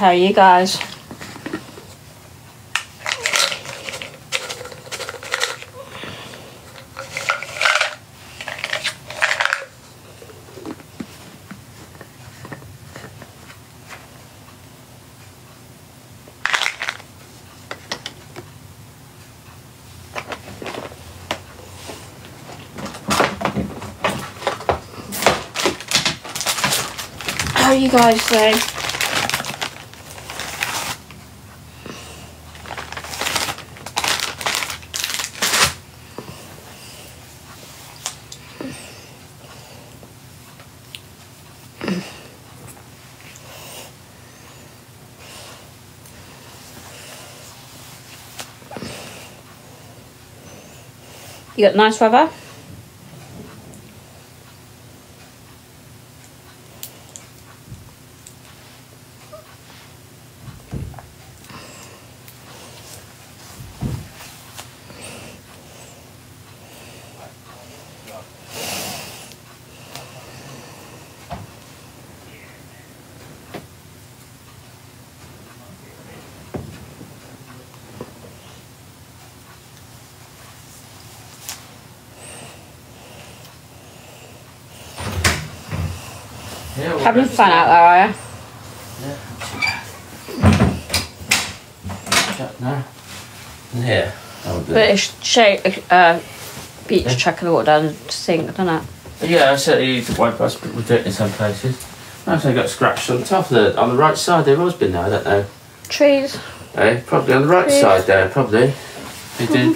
How are you guys? How are you guys doing? You got nice weather? Yeah, Having fun out there, are you? Yeah. No. Yeah. But it's beach chucking the water down the sink, doesn't it? Yeah, I said you to wipe us, but we do it in some places. I've got scratched on top of the, on the right side. They've always been there, I don't know. Trees. Probably on the right Trees. side there, probably. They did.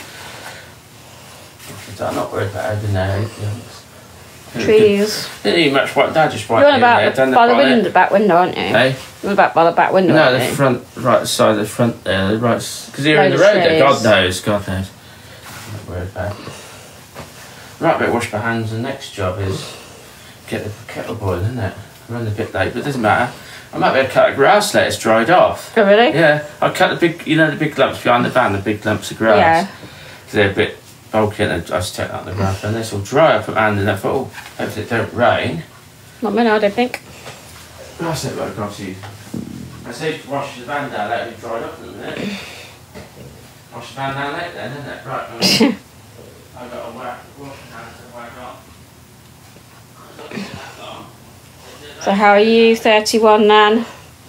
I'm not worried about having there. Trees. Didn't need much white. Dad just wiped You're it on in about there, by the back window, aren't you? Hey? You're about by the back window, No, aren't the you? front, right side, the front there, the right. Because you're in the Loads of road there. trees. God knows. I'm not worried about it. Right, bit wash my hands. The next job is get the kettle boiling, isn't it? I'm running a bit late, but it doesn't matter. I might be able to cut a grass, let it's dried off. Oh, really? Yeah, I cut the big, the big lumps behind the van, the big lumps of grass. Yeah. They're a bit bulky, and I just take out the grass, and this will dry up, and I thought, oh, hopefully it don't rain. Not many, I don't think. That's it, but obviously, I say wash the van down, let it dry up in a minute. Wash the van down later then, isn't it? Right, I've got to wash my hands and whack on. So how are you, 31, Nan?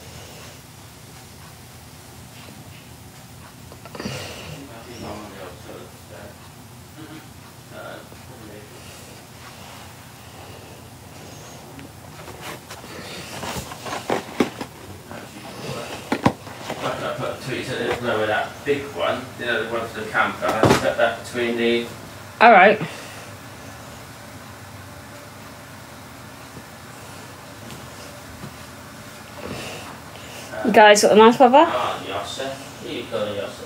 Lower that big one, the one for the camper, I put that between the... Alright. You guys got a nice weather? Oh, Yossa. Here you go, Yossa.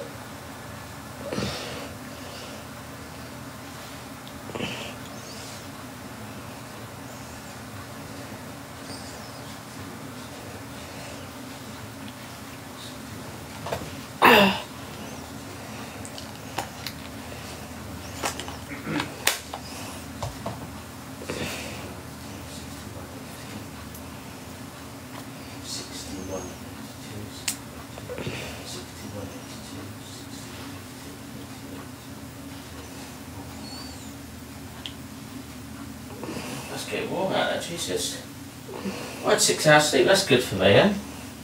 Let's get warm out there, Jesus. I had 6 hours sleep, that's good for me, eh?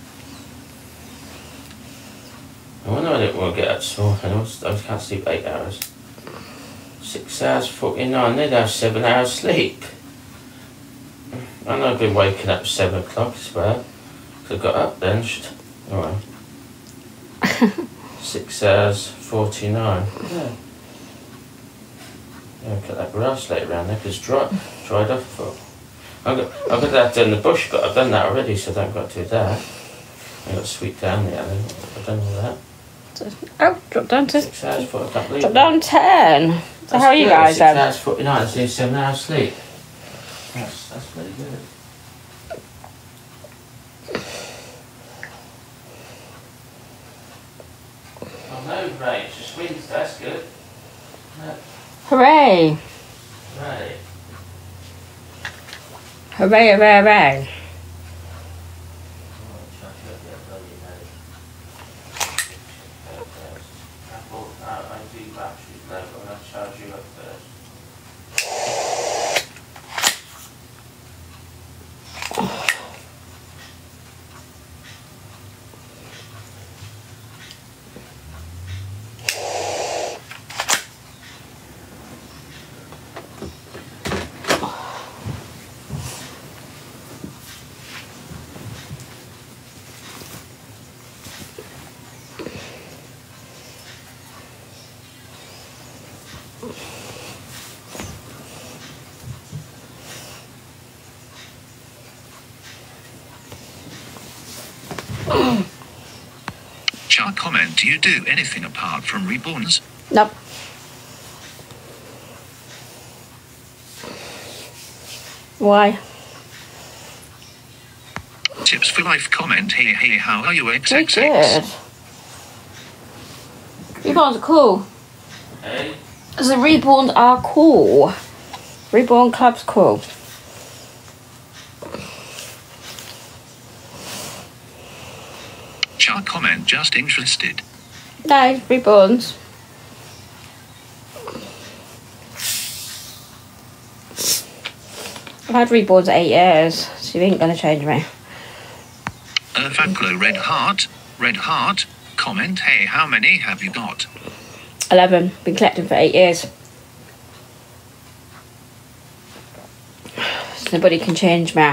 I wonder I didn't want to get up this morning, I can't sleep 8 hours. 6 hours, 49, they'd have 7 hours sleep. I know I've been waking up at 7 o'clock as well. I got up then, alright. 6 hours, 49. Yeah. Yeah, cut that grass later around there because it's dried off. I've got that in the bush, but I've done that already, so I don't got to do that. I've got to sweep down the alley. I've done all that. Oh, drop down to 6 hours, I can't believe drop that. down 10. So That's how are you good. guys 6 then? hours, 49, that's nearly 7 hours sleep. That's pretty good. Oh no, rain, it's just wind, that's good. No. Hooray! Right. Hooray, hooray, hooray. charge you up first. Char comment, do you do anything apart from reborns? Nope. Why? Tips for life comment, hey, how are you Very XXX? good. Reborns are cool. Hey? The reborns are cool. Reborn club's cool. Char comment, just interested. No, reborns. I've had reborns 8 years, so you ain't gonna change me. Earthanglo red heart, comment, hey, how many have you got? 11. Been collecting for 8 years. So nobody can change me.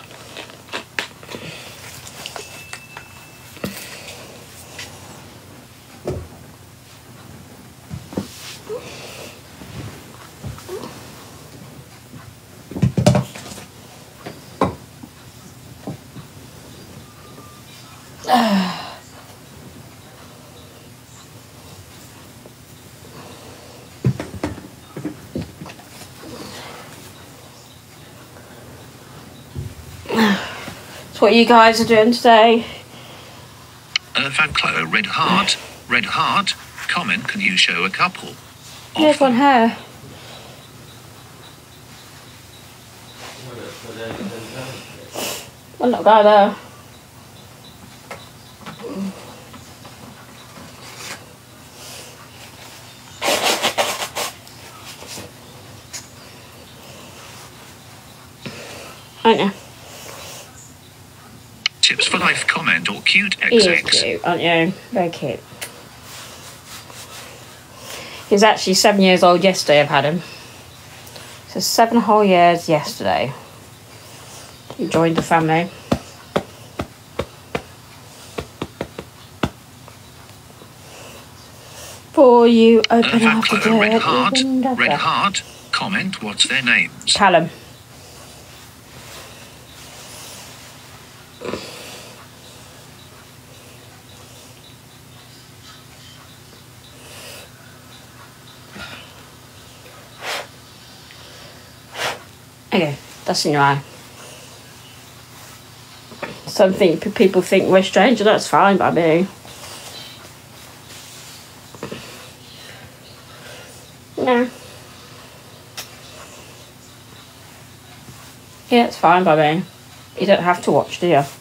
That's what you guys are doing today. Earthanglo red heart, comment, can you show a couple? Here's one here. One little guy there. Aren't you? Tips for life comment or cute He is XX. cute, aren't you? Very cute. He was actually 7 years old yesterday, I've had him. So 7 whole years yesterday. He joined the family. Before you open up the Earthanglo door, red heart, comment, what's their names? Callum. Okay, that's in your eye. Something people think we're strange, and that's fine by me. No. Yeah, it's fine by me. You don't have to watch, do you?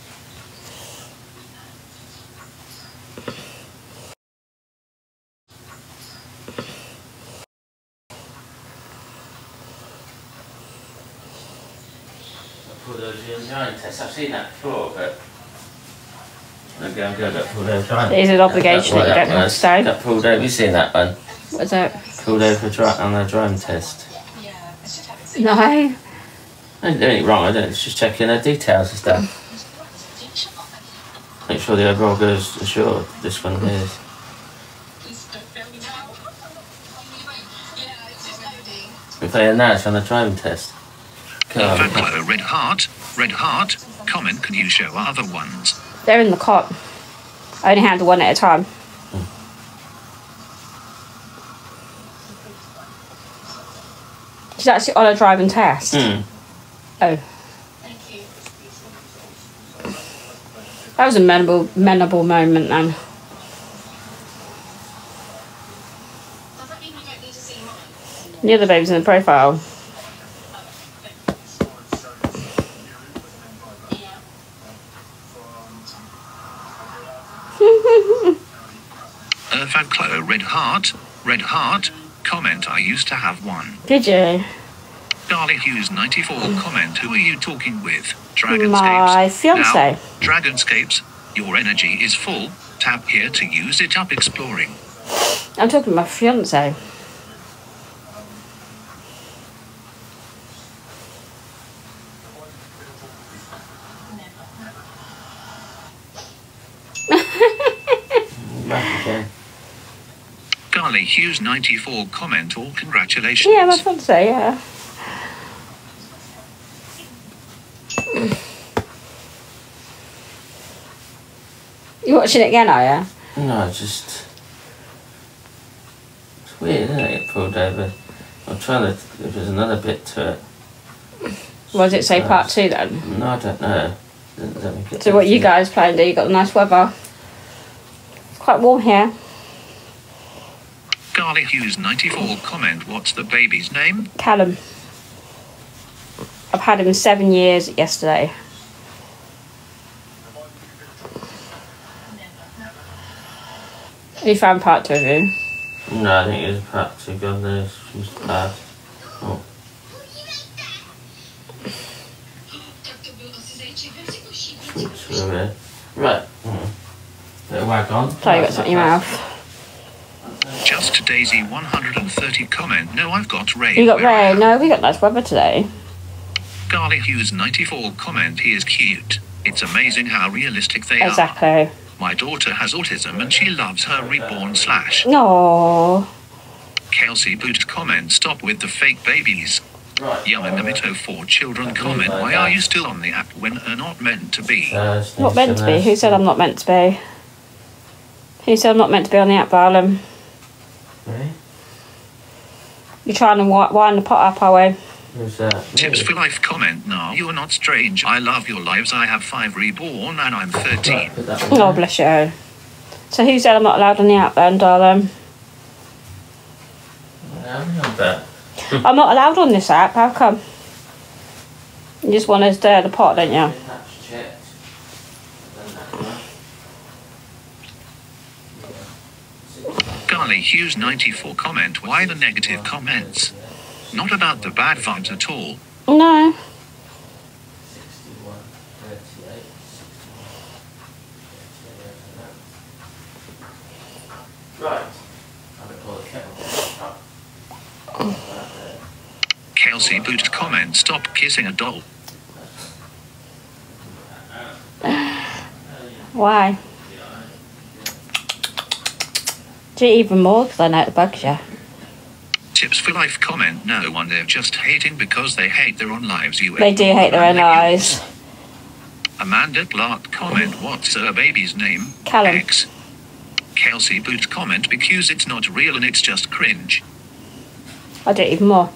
Pulled over the giant test. I've seen that before, but I'm going to go get pulled over giant. It is an obligation that you don't have to stay. Got pulled over. You seen that one? What's that? Pulled over on a driving test. No. I didn't do anything wrong. I don't. It's just checking the details and stuff. Make sure the overall goes assured. This one is. We're playing now. It's on a driving test. Earthanglo red heart, comment, can you show other ones? They're in the cot. I only handle one at a time. She's actually on a driving test. Oh. That was a memorable moment then. The other baby's in the profile. Earthanglo red heart, comment, I used to have one. Did you? Garlic Hughes 94 comment, who are you talking with? Dragonscapes. My fiance. Now, Dragonscapes, your energy is full. Tap here to use it up exploring. I'm talking to my fiance. Back again. Garlic Hughes 94 comment, all congratulations. Yeah, my fiance, yeah. You watching it again, are you? No, just... It's weird, isn't it? It pulled over. I'm trying to... If there's another bit to it. What does it say, part 2 then? No, I don't know. Let me get So what you this. guys planning to do? You got the nice weather. It's quite warm here. Garlic Hughes 94 comment, what's the baby's name? Callum. I've had him 7 years yesterday. Have you found part 2 of you? No, I think it was part 2. God knows. She's bad. Oh. Right. Bit of wag on. So you got something in your mouth. Just Daisy 130 comment, no, I've got rain. You got where I rain? am. No, we got nice weather today. Garlic Hughes 94 comment, he is cute. It's amazing how realistic they are. Exactly. My daughter has autism and she loves her reborn slash. No. Kelsey Boot comment, stop with the fake babies. Right. Yamanamito 4 children comment, why are you still on the app when are not meant to be? Thursday, Not meant to be. Who said I'm not meant to be? Who said I'm not meant to be on the app, Barlam? Really? You're trying to wind the pot up, are we? Who's that? Tips Me? for life comment, no, you're not strange. I love your lives. I have 5 reborn and I'm 13. Right, put that one Oh, down. bless you. So who said I'm not allowed on the app then, darling? Yeah, I'm on that. I'm not allowed on this app. How come? You just want to stir the pot, don't you? That's checked. Then that one. Garlic Hughes 94 comment, why the negative comments? Not about the bad vibes at all. No. 61, 38. Right. I'm going to call the kettle. Kelsey Boot comment, stop kissing a doll. Why? Do you even more because I know it bugs you. Tips for life comment, no one, they're just hating because they hate their own lives. You They do hate their own lives. Amanda Clark comment, what's her baby's name? Callum. X. Kelsey Boot comment, because it's not real and it's just cringe. I do it even more.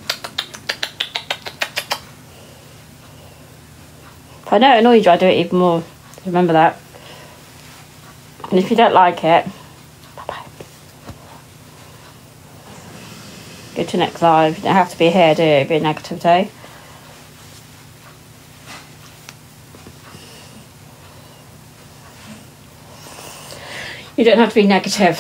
If I know it annoys you, I do it even more. Remember that. And if you don't like it, bye-bye. Go to next live. You don't have to be here, do you? It'd be a negative day. You don't have to be negative.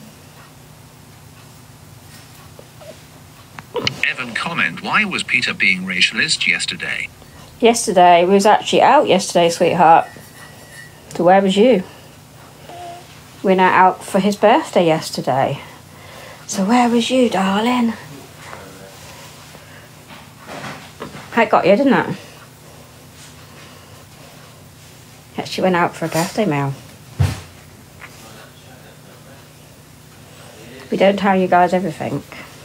Evan comment, why was Peter being racialist yesterday? Yesterday, we was actually out yesterday, sweetheart. So where was you? We went out for his birthday yesterday. So where was you, darling? I got you, didn't I? Actually went out for a birthday meal. We don't tell you guys everything.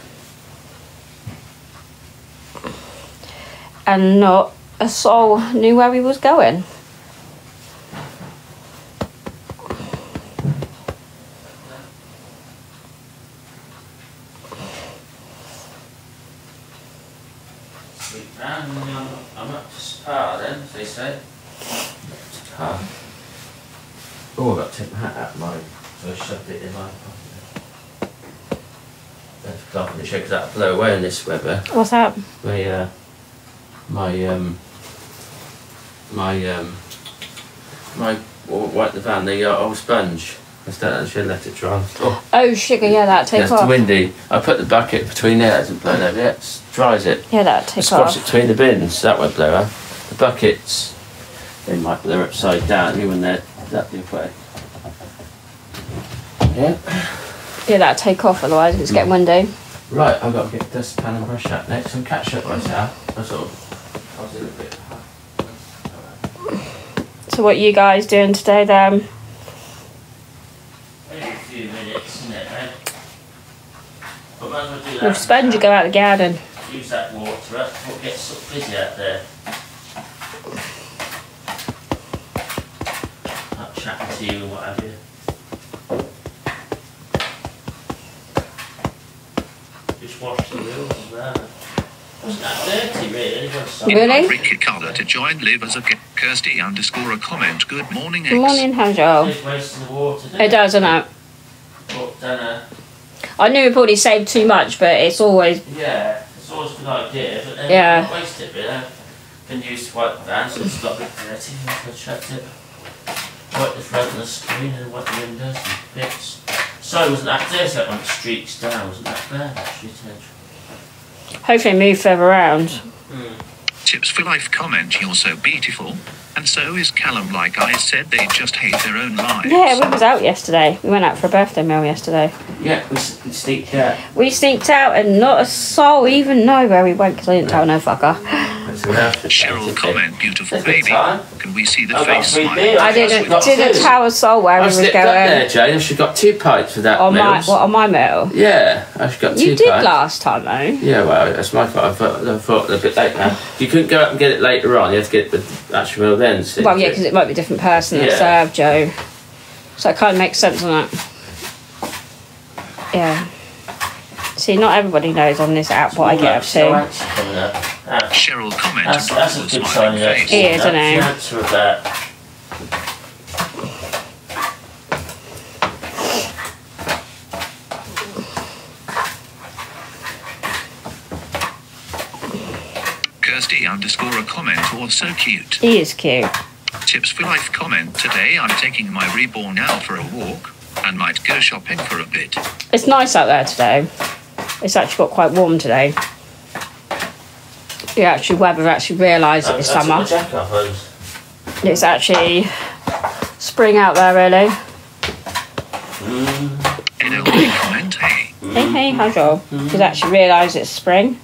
And not a soul knew where we was going. Sweet man, I'm up to Spa then, as they say. Spa. Oh, I've got to take my hat out mine, so I shoved it in my pocket. That's laughing at because that'll blow away in this weather. What's that? My wipe the van, the old sponge. I should let it dry. Oh, sugar, yeah, that'd take It's off. windy. I put the bucket between there, it hasn't blown over yet. It dries it. Yeah, that'd take Squash it off. between the bins, that won't blow over. The buckets, they might blow upside down even when they're that the way. Yeah. Yeah, that'd take off, otherwise if it's getting windy. Right, I've got to get dustpan and brush out next and catch up myself. I was a little bit. So what are you guys doing today then? Maybe a few minutes, isn't it, eh? But might as well do that. Well, sponge, you go out the garden. Use that water up before it gets so busy out there. Not chatting to you and what have you. Just wash the wheels as well. Wasn't that dirty really? Really? Ricky Collar to join live as a Kirsty underscore a comment. Good morning, X. Good morning, how's y'all? It's wasting the water, It does, isn't it? But, I knew we probably saved too much, but it's always... yeah, it's always a good idea, but then Yeah. don't waste it really. Been used to wipe the van, so it's got a bit dirty. I've checked it. Wipe the front of the screen and wipe the windows and bits. So it wasn't that dirty, that went streaks down, wasn't that bad actually, Tej? Hopefully move further around. Tips for life comment. You're so beautiful. And so is Callum. Like I said, they just hate their own lives. Yeah, we was out yesterday. We went out for a birthday meal yesterday. Yeah, we sneaked out. We sneaked out and not a soul even know where we went because I didn't tell no fucker. Cheryl comment. Beautiful That's a good baby. time. Can we see the I've got face 3 smile? beers. I didn't tell a soul where I we was slipped going. up there, Jane. I should have got 2 pints for that On my, meals. what, on my meal? Yeah, I should have got 2 You pints. did last time though. Yeah, well, that's my fault. I thought a bit late now. You couldn't go up and get it later on. You had to get the actual meal then. So Well, yeah, because it might be a different person that Yeah. served Joe. So it kind of makes sense, doesn't it? Yeah. See, not everybody knows on this app what I get up to. Cheryl comment. That's a good sign. Smiling Yeah. face. He is, isn't he? The answer of that. Kirsty underscore a comment. Or so cute. He is cute. Tips for life comment. Today I'm taking my reborn out for a walk and might go shopping for a bit. It's nice out there today. It's actually got quite warm today. The actual weather actually realised it's summer. It's actually spring out there, really. NLP comment. Hey. Hey, how's y'all? It's actually realised it's spring.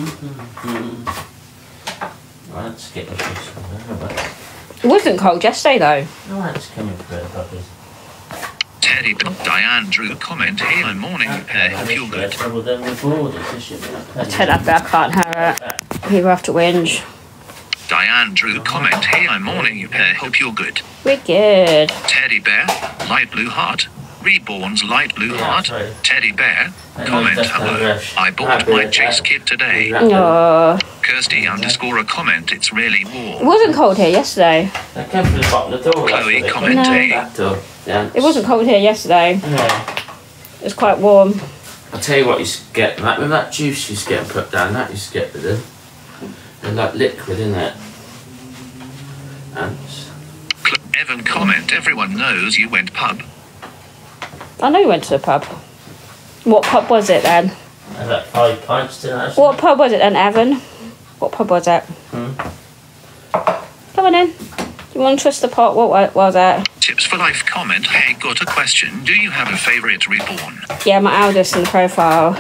Let's get the It wasn't cold yesterday, though. No, that's coming for it, puppies. Teddy Diane Drew comment. Hey, good morning. Hope you're good. Trouble then with borders, this should be a I tell that I can't have it. People have to whinge. Diane Drew comment. Hey, I'm morning. Hope you're good. We're good. Teddy bear. Light blue heart. Reborn's light blue heart. sorry. Teddy bear. Comment. Hello. I bought my chase kit today. Oh, Kirsty underscore a comment. It's really it warm. wasn't cold here yesterday. I came from the bottom of the door. Chloe that's what comment. No. Hey. That door. Yeah. It wasn't cold here yesterday. Yeah. It was quite warm. I'll tell you what you used to get, that, when that juice used to get put down, that used to get rid of. They're like liquid, isn't it? Ants. Evan comment. Everyone knows you went pub. I know you went to the pub. What pub was it then? I had like 5 pints tonight. What pub was it then, Evan? What pub was it? Come on in. You want to twist the pot? What was it? Tips for life comment. Hey, got a question. Do you have a favourite reborn? Yeah, my eldest in the profile.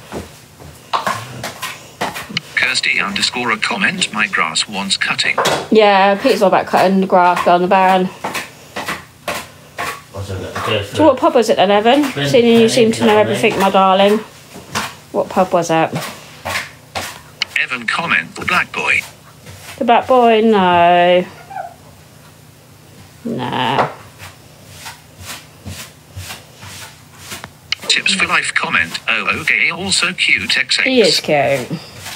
Kirsty underscore a comment. My grass wants cutting. Yeah, Pete's all about cutting the grass down the barn. What's it got to go So through? what pub was it then, Evan? Ben- Seeing you seem to know Ben- everything, my darling. What pub was it? Evan comment. The black boy. The Black Boy? No. No. Tips for life comment. Oh, okay. Also cute. XX. He is cute.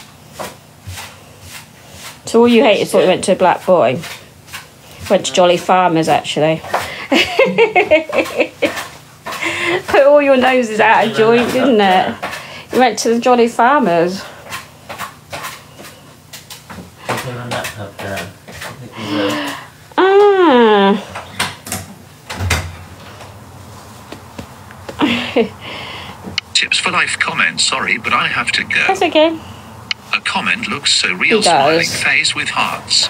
So all you hate is what we went to a Black Boy. Went to Jolly Farmers, actually. Put all your noses out of joint, didn't it? You went to the Jolly Farmers. Something on that pub down. I think we will. Ah. Chips for life comment, sorry, but I have to go. That's okay. A comment looks so real, He smiling does. face with hearts.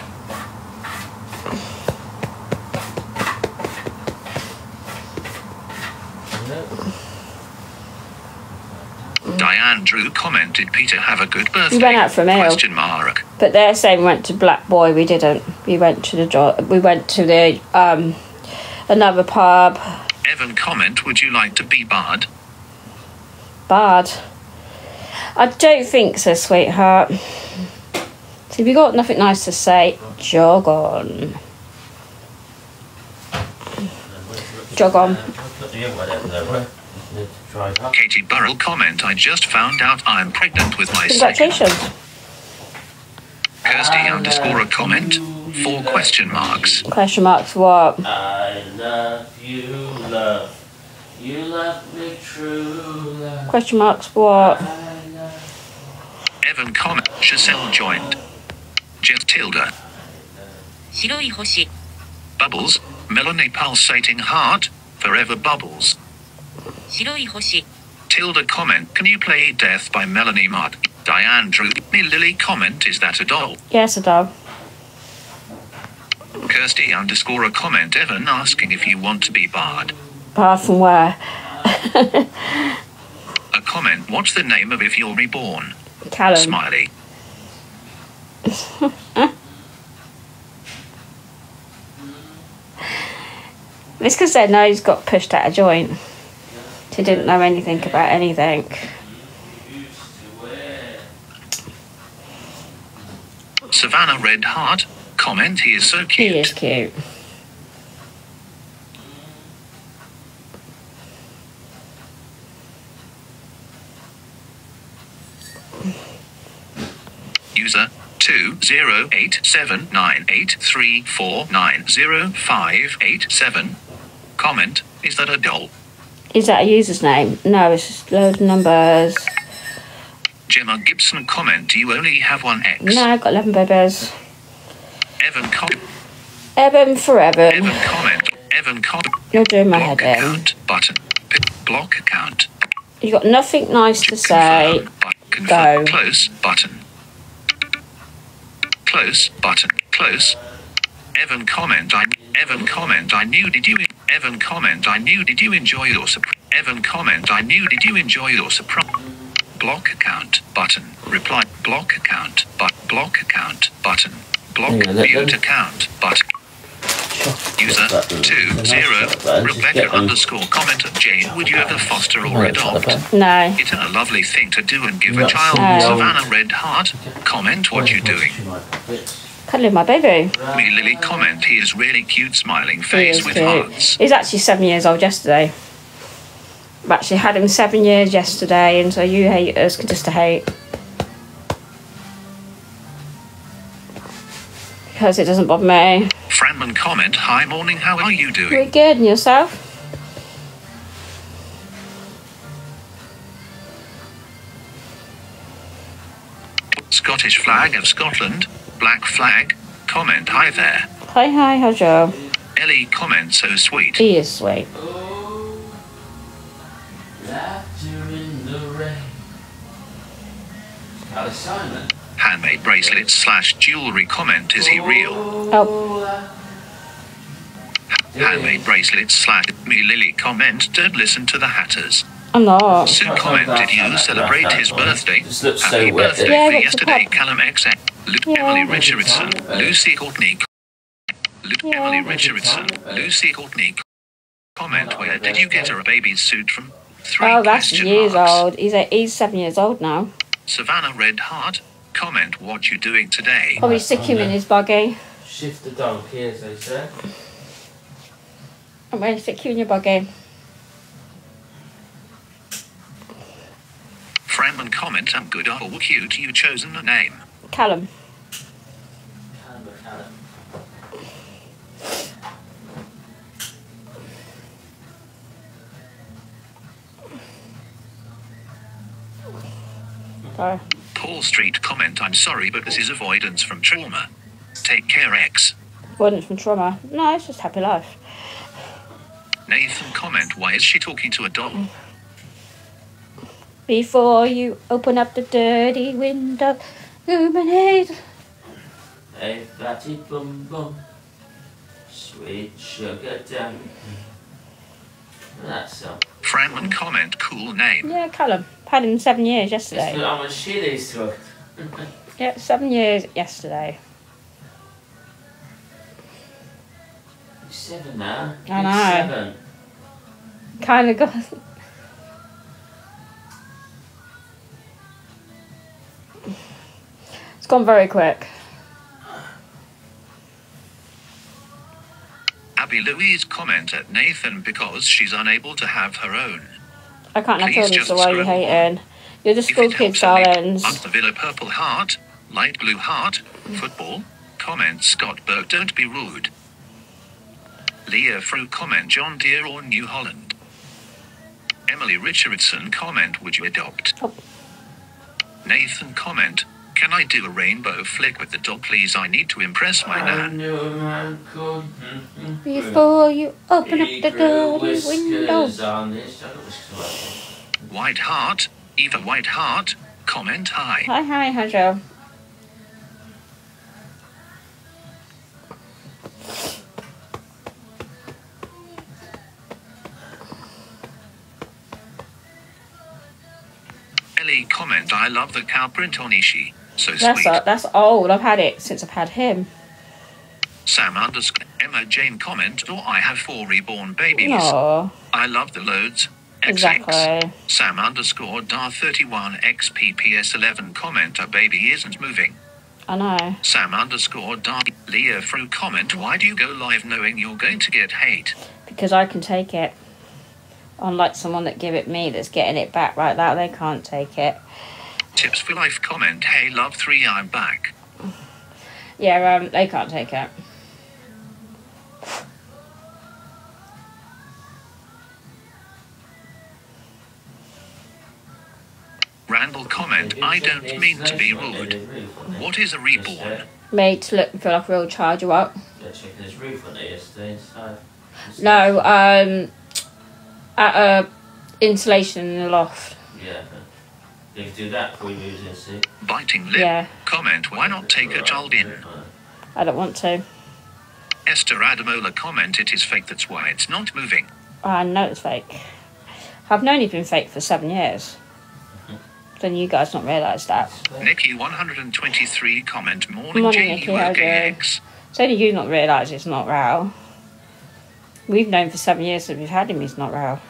Diane Drew commented, Peter, have a good birthday. We went out for a meal. Question mark. But they're saying we went to Black Boy. We didn't. We went to the another pub. Evan comment, would you like to be barred? Bad. I don't think so, sweetheart. So if you got nothing nice to say, jog on. Jog on. Katie Burrell comment, I just found out I'm pregnant with my second. Congratulations. Kirsty underscore a comment, 4 question marks. Question marks what? I love you, love. You love me true, love. Question marks what? I love Evan comment, Giselle joined. Just Tilda. 白い星 Bubbles, Melanie pulsating heart, forever bubbles. 白い星 Tilda comment, can you play Death by Melanie Mart? Diane Drew, me Lily comment, is that a doll? Yes, a dog. Kirsty underscore a comment, Evan asking if you want to be barred. Apart from where? A comment, what's the name of if you're reborn? Callum. Smiley. It's because their nose got pushed out of joint. She didn't know anything about anything. Savannah Red Heart, comment, he is so He cute. is cute. User 20879834905887. Comment, is that a doll? Is that a user's name? No, it's just loads of numbers. Gemma Gibson comment, do you only have one X? No, I've got 11 babies. Evan comment, Evan for Evan. Evan comment, You're doing my block head in. account, button, block account. You got nothing nice to say. Confirm, Go. close, button. Close, button, close. Evan comment, I knew, did you enjoy your surprise? Evan comment, I knew, did you enjoy your surprise? Block account, button, reply, block account, block account, button, block, mute account, button. User 20 Rebecca underscore comment, Jane, would you ever foster or adopt? No. It's a lovely thing to do and give a child. No. Savannah Red Heart, comment, what you doing? Cuddling my baby. Me Lily comment, he is really cute, smiling He face is with cute. hearts. He's actually 7 years old yesterday. I've actually had him 7 years yesterday, and so you haters can just hate. Because it doesn't bother me. Franman comment, hi morning, how are you doing? Pretty good, and yourself? Scottish flag of Scotland, black flag, comment, hi there. Hi, how's Joe? Ellie comment, so sweet. He is sweet. Oh, laughter in the rain. Alice Simon. Handmade bracelets / jewelry comment, is he real? Oh, Handmade bracelets / me Lily comment, don't listen to the hatters. I'm not. Sue commented, you celebrate his birthday. Just looks Happy so wet. birthday Yeah, for what's the yesterday, pop? Callum XX. Yeah. Emily Richardson, Lucy Courtney. Yeah. Emily Richardson, Lucy Courtney. Comment, where did you get her a baby's suit from? 3 Oh, that's question years marks. old. He's 7 years old now. Savannah Red Heart, comment, what you doing today? Probably stick him in his buggy. Shift the donkey, as they say. I'm ready to stick you in your buggy. Franman comment, I'm good or cute, you chosen a name. Callum. Sorry. Paul Street comment, I'm sorry but this is avoidance from trauma. Take care X. Avoidance from trauma. No, it's just happy life. Nathan comment, why is she talking to a doll? Before you open up the dirty window, illuminate. A fatty bum bum, sweet sugar dum. That song. Franman comment cool name. Yeah, Callum. Had him 7 years Let's yesterday. put on my shitties to it. Yeah, 7 years yesterday. 7 now. I know. 7. Kind of got. It's gone very quick. Abby Louise comment at Nathan because she's unable to have her own. I can't have Please children, just so why are you scroll hating? You're the If school it kids, helps only darlings. up the Villa purple heart, light blue heart, football. Comment Scott Berg, don't be rude. Leah Fru comment John Deere or New Holland. Emily Richardson comment would you adopt? Oh. Nathan comment can I do a rainbow flick with the dog please I need to impress my I nan. knew a man called. Before you open up He the grew dirty window. whiskers on his. I got whiskers on. White heart, Eva White heart, comment hi. Hi, Joe. Ellie comment I love the cow print on Ishi. So sweet. That's old. I've had it since I've had him. Sam underscore Emma Jane comment or I have 4 reborn babies. No, I love the loads. XX. exactly. Sam underscore dar31 xpps11 comment a baby isn't moving. I know. Sam underscore dar Leah Fru comment why do you go live knowing you're going to get hate? Because I can take it. Unlike someone that give it me that's getting it back right now, they can't take it. Tips for life comment hey love 3 I'm back. Yeah, they can't take it. Randall comment I don't mean to be rude. What is a reborn? Made to look and feel like a real child, you what? Yeah, checking his roof on it yesterday. So. No, at a insulation in the loft. Yeah. You can do that before you move in, see? Biting lip Yeah, comment why not take a child in? I don't want to. Esther Adamola comment it is fake that's why it's not moving. I know it's fake. I've known he's been fake for 7 years. Then you guys not realise that. Nikki 123 comment morning Morning, Janie Nikki, how are you? X. It's only you not realise it's not Raoul. We've known for 7 years that we've had him, he's not Raoul.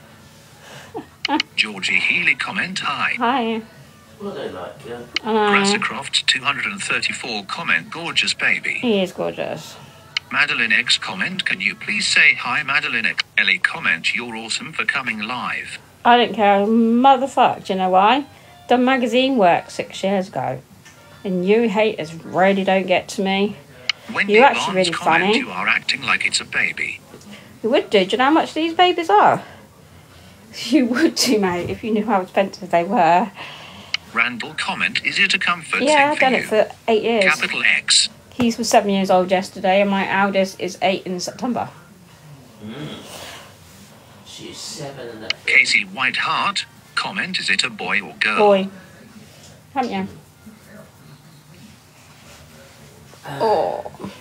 Georgie Healy comment hi. Hi. What are they like, yeah? I know. Grassacroft 234 comment gorgeous baby. He is gorgeous. Madeline X comment can you please say hi Madeline X. Ellie comment you're awesome for coming live. I don't care, motherfucker. Do you know why? Done magazine work 6 years ago. And you haters really don't get to me. Wendy You're actually Barnes really comment funny. you are acting like it's a baby. You would do. Do you know how much these babies are? You would do, mate, if you knew how expensive they were. Randall comment is it a comfort Yeah, thing I've for done you? it for 8 years. Capital X. He was 7 years old yesterday, and my eldest is 8 in September. She's 7 and that. Casey Whiteheart comment is it a boy or girl? Boy. Haven't you? Oh.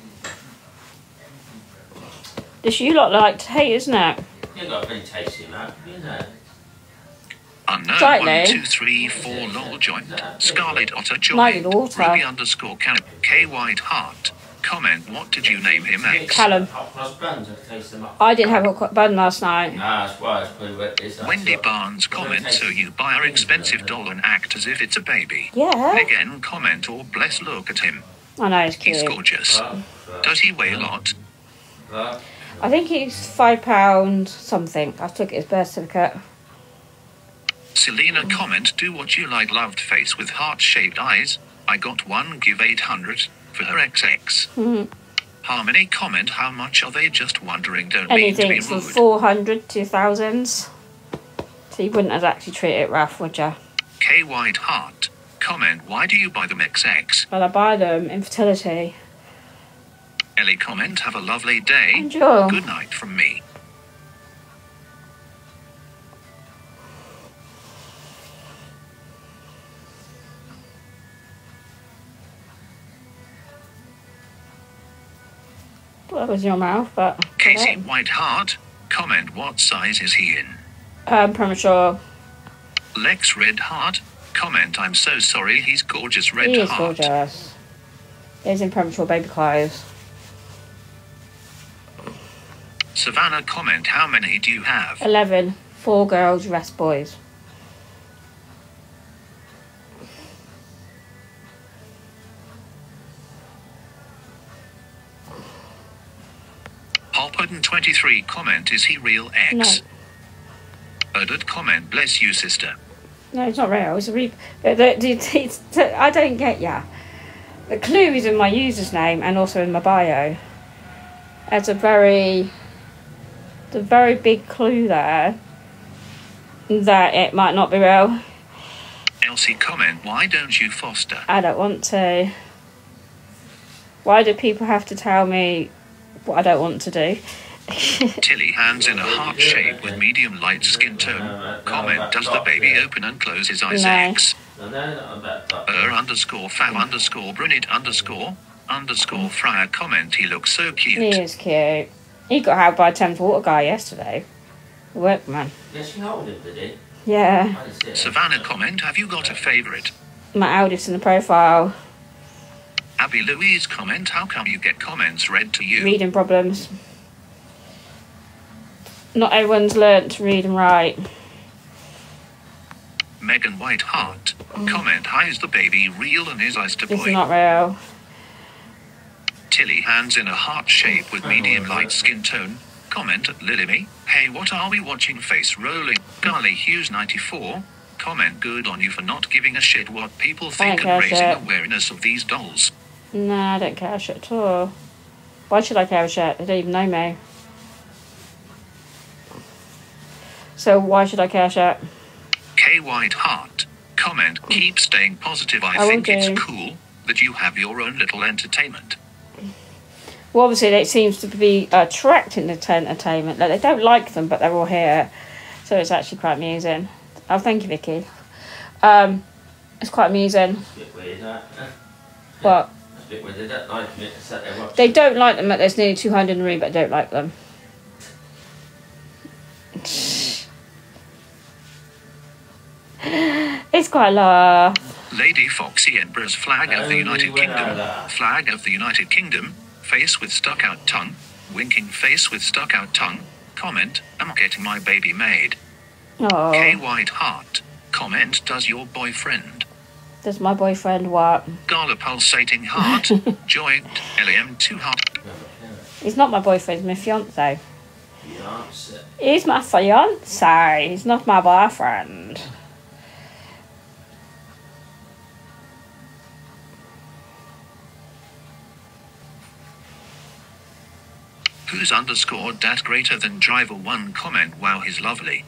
This you lot like to hate, isn't it? You got a very tasty mouth, you know. Unknown Slightly. 1 2 3 4 lol joint. Scarlet Otter Might joint. be the water. Ruby underscore Cal K Whiteheart comment what did you name him X? Callum. Hot cross buns, I'll taste them up. I didn't have a hot bun last night. Ah, that's why it's probably wet. It's Wendy Barnes comment so you buy our expensive doll and act as if it's a baby. Yeah. Again comment or bless look at him. I know, it's He's cute. gorgeous. Does he weigh a lot? I think he's £5 something. I took his birth certificate. Selena comment do what you like loved face with heart-shaped eyes. I got one give 800 for her XX. Mhm. Harmony comment how much are they just wondering don't mean to be Anything from rude. 400 to thousands. So you wouldn't have actually treated it rough, would you? K Whiteheart comment why do you buy them XX? Well, I buy them infertility. Ellie comment have a lovely day. Enjoy. Good night from me. Well, that was your mouth, but... Casey Whiteheart, comment what size is he in? Premature. Lex Redheart, comment I'm so sorry he's gorgeous red He is heart. gorgeous. He's in premature baby clothes. Savannah, comment how many do you have? 11. 4 girls, rest boys. Hopperton23, comment is he real X? No. Erded, comment bless you sister. No, it's not real. It's a I don't get ya. The clue is in my user's name and also in my bio. There's a very big clue there that it might not be real. Elsie, comment why don't you foster? I don't want to. Why do people have to tell me what I don't want to do? Tilly, hands in a heart shape with medium light skin tone. Comment does the baby open and close his eyes? No. X. No, they're not about that. underscore fab underscore brunette underscore fryer, comment he looks so He cute. is cute. He got out by a Thames Water guy yesterday. The workman. Yeah, she hold him, did he? Yeah. I didn't see it. Savannah, comment have you got a favourite? My eldest in the profile. Abby Louise, comment how come you get comments read to you? Reading problems. Not everyone's learnt to read and write. Megan Whiteheart, comment hi is the baby real and his eyes to This is boy? not real. Tilly, hands in a heart shape with medium light skin tone. Comment Lilimy, hey what are we watching face rolling? Garley Hughes 94, comment good on you for not giving a shit what people think don't and care raising shit. awareness of these dolls. No, I don't care a shit at all. Why should I care a shit? They don't even know me. So why should I care a shit? K Whiteheart, comment keep staying positive. I I will think it's do. cool that you have your own little entertainment. Well, obviously it seems to be attracting the entertainment. Like, they don't like them, but they're all here. So it's actually quite amusing. Oh, thank you, Vicky. It's quite amusing. It's a bit weird, that. What? It's a bit weird. They don't like me to sit there watching. They don't like them, but there's nearly 200 in the room, but don't like them. It's quite a lot. Lady Foxy Emperor's flag of the United Kingdom. Flag of the United Kingdom. Face with stuck out tongue. Winking face with stuck out tongue. Comment, I'm getting my baby made. K Oh, Whiteheart. Comment, does your boyfriend? does my boyfriend what? Gala pulsating heart. Joint. LM2 heart. He's not my boyfriend, he's my fiance. The answer. He's my fiance, he's not my boyfriend. Who's underscore dat greater than driver 1? Comment, wow he's lovely.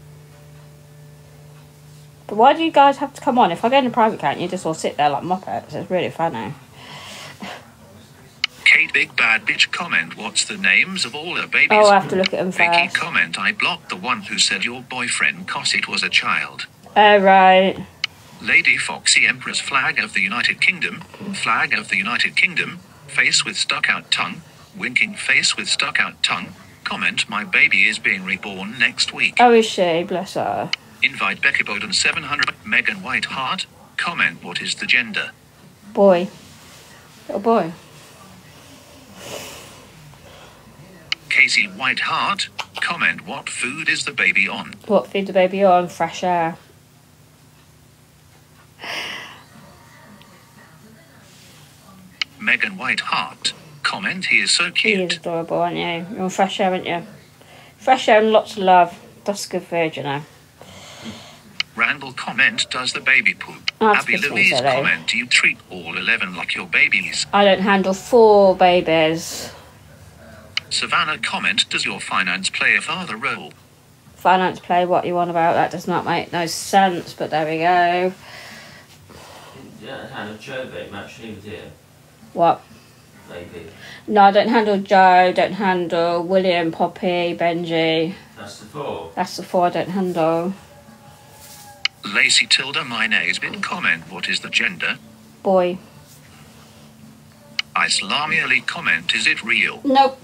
But why do you guys have to come on? If I go in a private account, you just all sit there like muppets. It's really funny. Kate Big Bad Bitch, comment what's the names of all her babies? Oh, I have to look at them Vicky, first. comment I blocked the one who said your boyfriend cause it was a child. Oh, right. Lady Foxy Empress flag of the United Kingdom. Flag of the United Kingdom. Face with stuck out tongue. Winking face with stuck out tongue. Comment my baby is being reborn next week. Oh, is she? Bless her. Invite Becky Bowden 700. Megan Whiteheart. Comment what is the gender? Boy. Little boy. Casey Whiteheart. Comment what food is the baby on? What feed the baby on? Fresh air. Megan Whiteheart. Comment he is so He is cute. adorable, aren't you? You're on fresh air, aren't you? Fresh air and lots of love. That's good food, you know. Randall comment does the baby poop? That's Abby good to Louise say, though. comment do you treat all 11 like your babies? I don't handle 4 babies. Savannah comment does your finance play a father role? Finance play, what you want about? That does not make no sense, but there we go. Yeah, kind of Joe very much. He was here. What? Maybe. No, I don't handle Joe, don't handle William, Poppy, Benji. That's the 4. That's the 4 I don't handle. Lacey Tilda mayonnaise bin comment what is the gender? Boy. Islami Ali comment, is it real? Nope.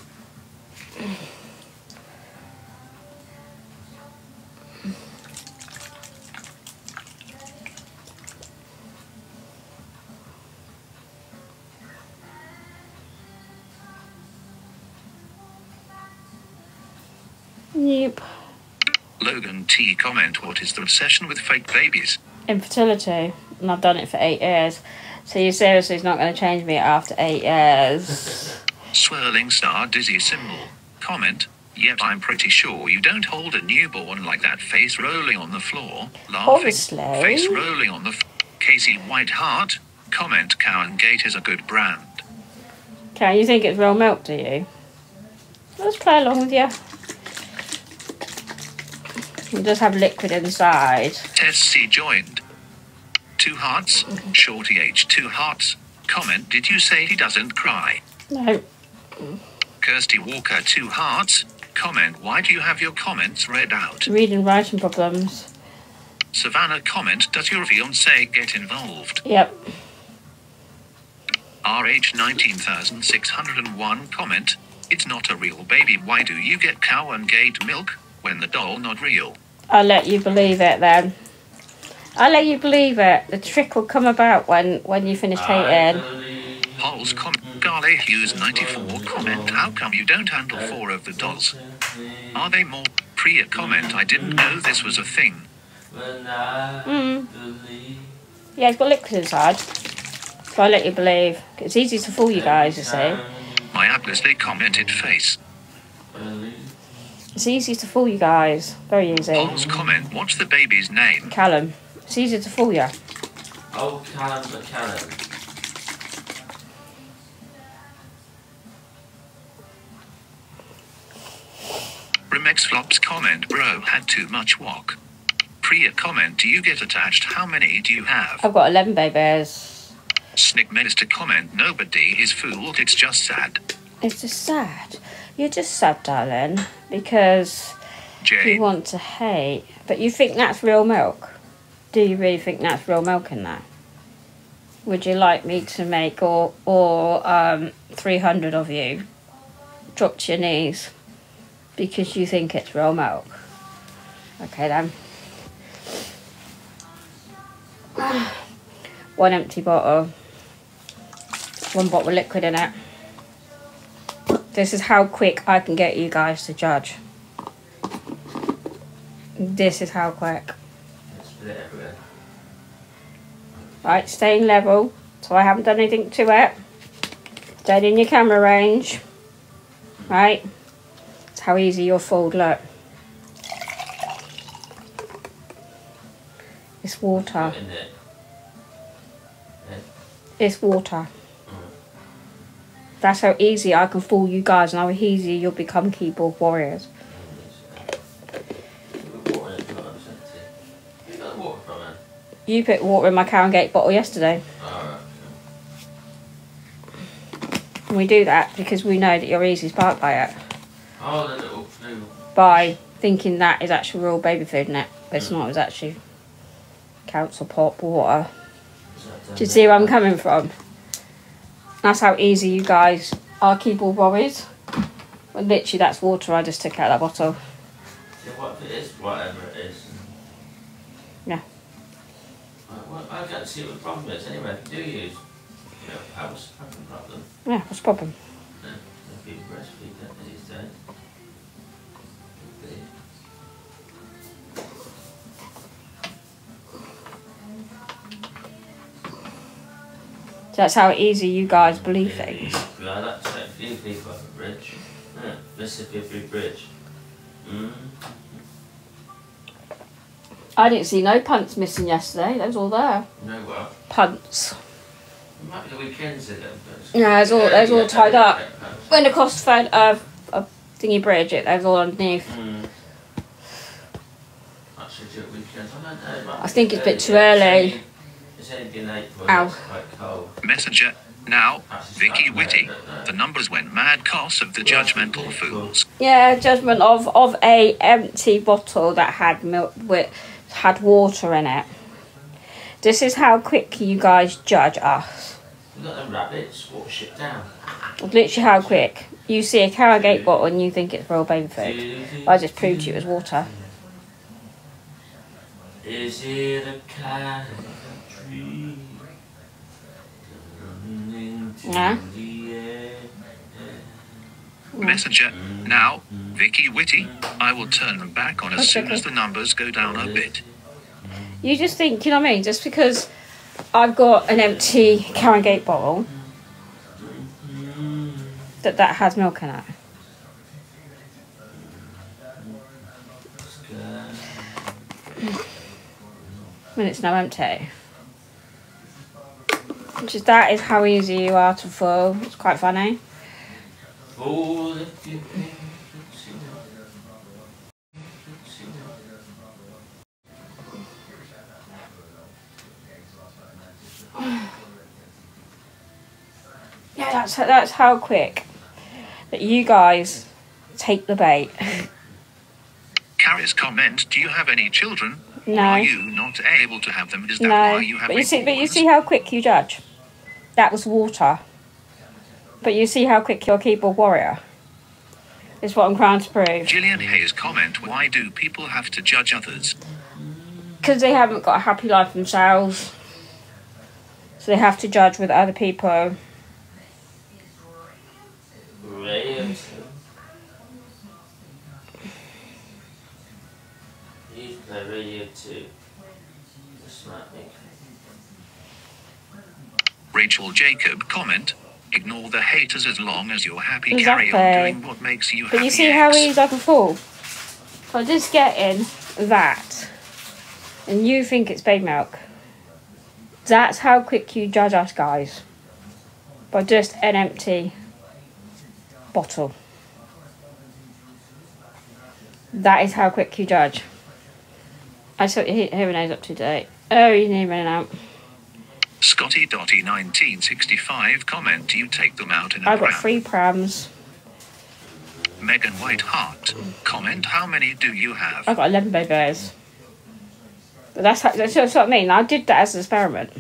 Nope. Logan T comment, what is the obsession with fake babies? Infertility, and I've done it for 8 years. So you seriously is not going to change me after 8 years? Swirling star dizzy symbol comment, yep, I'm pretty sure you don't hold a newborn like that, face rolling on the floor, laughing, Obviously. face rolling on the Casey Whiteheart comment, Cow and Gate is a good brand. Okay, you think it's real milk, do you? Let's play along with you. It does have liquid inside. Tess C joined. 2 hearts. Shorty H 2 hearts. Comment, did you say he doesn't cry? No. Kirsty Walker 2 hearts. Comment, why do you have your comments read out? Reading writing problems. Savannah comment, does your fiancé get involved? Yep. RH 19601 comment, it's not a real baby, why do you get Cow and Gate milk when the doll not real? I'll let you believe it then. I'll let you believe it. The trick will come about when you finish hating. Holes comment, Garley Hughes 94 comment, how come you don't handle 4 of the dolls? Are they more? Priya comment, I didn't know this was a thing. Yeah, it's got liquid inside. So I'll let you believe. It's easy to fool you guys, you see. My Atlasley commented face. It's easy to fool you guys. Very easy. Holes comment, what's the baby's name? Callum. It's easy to fool you. Oh, Callum McCallum. Remex Flops comment, bro had too much wok. Priya comment, do you get attached? How many do you have? I've got 11 babies. Snick Minister comment, nobody is fooled, it's just sad. It's just sad. You're just sad, darling, because Jay, you want to hate. But you think that's real milk? Do you really think that's real milk in that? Would you like me to make all 300 of you drop to your knees because you think it's real milk? Okay then. 1 empty bottle. 1 bottle of liquid in it. This is how quick I can get you guys to judge. This is how quick. Split everywhere. Right, staying level, so I haven't done anything to it. Staying in your camera range. Right, that's how easy you're fooled, look. It's water. In it. It's water. That's how easy I can fool you guys and how easy you'll become keyboard warriors. You put water in my Cow and Gate bottle yesterday. And we do that because we know that you're easy sparked by it. Oh, the little By thinking that is actual real baby food in it. But it's not, it's actually council pot water. Do you see where I'm coming from? That's how easy you guys are keyboard warriors. Well, literally, that's water I just took out of that bottle. Yeah, what if it is whatever it is? Yeah. Well, I can't see what the problem is anyway. If you do use, what's the fucking problem? Yeah, what's the problem? No, people breastfeed that these days. So that's how easy you guys believe things. I like to say a few people over the bridge. Yeah, Mississippi Bridge. I didn't see no punts missing yesterday. They was all there. No what? Punts. It might be the weekends in them. Yeah, there's all tied up. When the cost fed thingy bridge, they was all underneath. Actually, do it weekends. I don't know. I think it's a bit too early. It's only been April. Ow. It's quite cold. Messenger, now, Vicky Whitty. The numbers went mad, cost of the judgmental fools. Yeah, judgment of a empty bottle that had milk had water in it. This is how quick you guys judge us. We got them rabbits, water shit down. Literally how quick. You see a Carragate bottle and you think it's real baby food. I just proved to you it was water. Is it a kind of tree? Yeah. Messenger. Now, Vicky Witty, I will turn them back on as soon as the numbers go down a bit. You just think, you know what I mean? Just because I've got an empty Carragate bottle, that has milk in it. When it's now empty. That is how easy you are to fool. It's quite funny. Yeah, that's how quick that you guys take the bait. Carrie's comment, do you have any children? No. Or are you not able to have them? Is that No, why you have but you see how quick you judge. That was water. But you see how quick you're a keyboard warrior. Is what I'm trying to prove. Gillian Hayes comment, why do people have to judge others? Because they haven't got a happy life themselves. So they have to judge with other people. Rachel Jacob comment, ignore the haters as long as you're happy. Exactly. Carry on doing what makes you happy. But you see how easy I can fall? By just getting that, and you think it's baby milk. That's how quick you judge us, guys. By just an empty bottle. That is how quick you judge. I saw your hearing aids up to date. Oh, you need running out. Scotty Dotty 1965 comment, do you take them out in a I've got pram? 3 prams. Megan Whiteheart comment, how many do you have? I've got 11 babies. But that's what I mean. I did that as an experiment.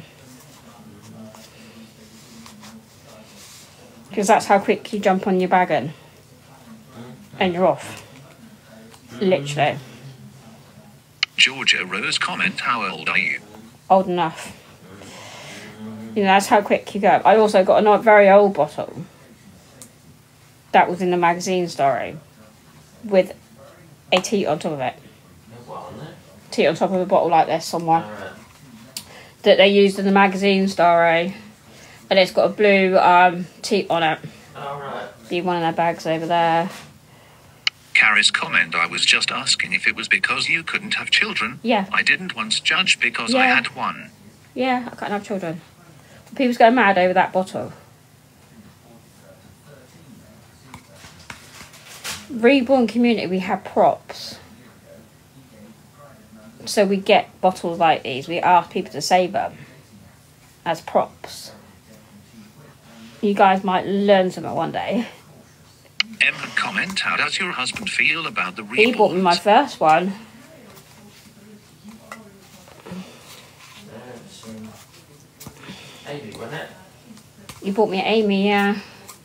Because that's how quick you jump on your wagon. And you're off. Literally. Georgia Rose comment, how old are you? Old enough. You know, that's how quick you go. I also got a very old bottle. That was in the magazine story. With a teat on top of it. Teat on top of a bottle like this somewhere. That they used in the magazine story. And it's got a blue teat on it. Be one of their bags over there. Carrie's comment, I was just asking if it was because you couldn't have children. Yeah. I didn't once judge because I had one. Yeah, I can't have children. People's going mad over that bottle. Reborn community, we have props. So we get bottles like these. We ask people to save them as props. You guys might learn something one day. Emma comment, how does your husband feel about the reborn? He bought me my first one. Amy, wasn't it? You bought me Amy, yeah.